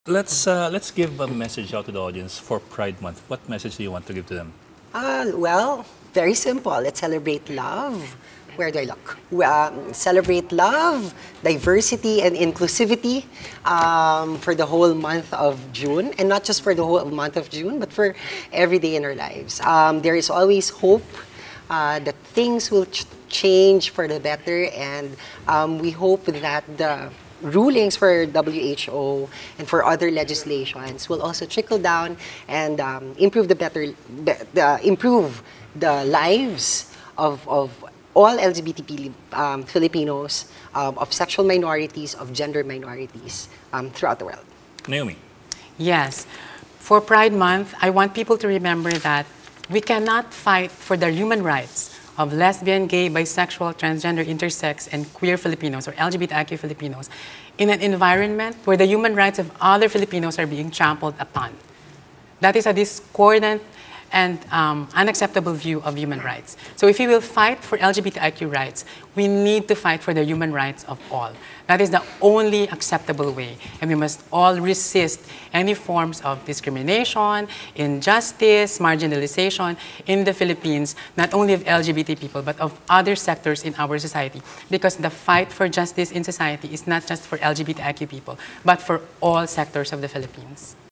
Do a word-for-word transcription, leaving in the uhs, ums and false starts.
Let's uh, let's give a message out to the audience for Pride Month. What message do you want to give to them? Uh, well, very simple. Let's celebrate love. Where do I look? Um, celebrate love, diversity, and inclusivity um, for the whole month of June. And not just for the whole month of June, but for every day in our lives. Um, there is always hope uh, that things will ch change for the better. And um, we hope that the rulings for W H O and for other legislations will also trickle down and um, improve the better, be, the, improve the lives of, of all L G B T P um, Filipinos, um, of sexual minorities, of gender minorities um, throughout the world. Naomi. Yes. For Pride Month, I want people to remember that we cannot fight for the human rights of lesbian, gay, bisexual, transgender, intersex, and queer Filipinos, or L G B T I Q Filipinos, in an environment where the human rights of other Filipinos are being trampled upon. That is a discordant and um, unacceptable view of human rights. So if we will fight for L G B T I Q rights, we need to fight for the human rights of all. That is the only acceptable way. And we must all resist any forms of discrimination, injustice, marginalization in the Philippines, not only of L G B T people, but of other sectors in our society. Because the fight for justice in society is not just for L G B T I Q people, but for all sectors of the Philippines.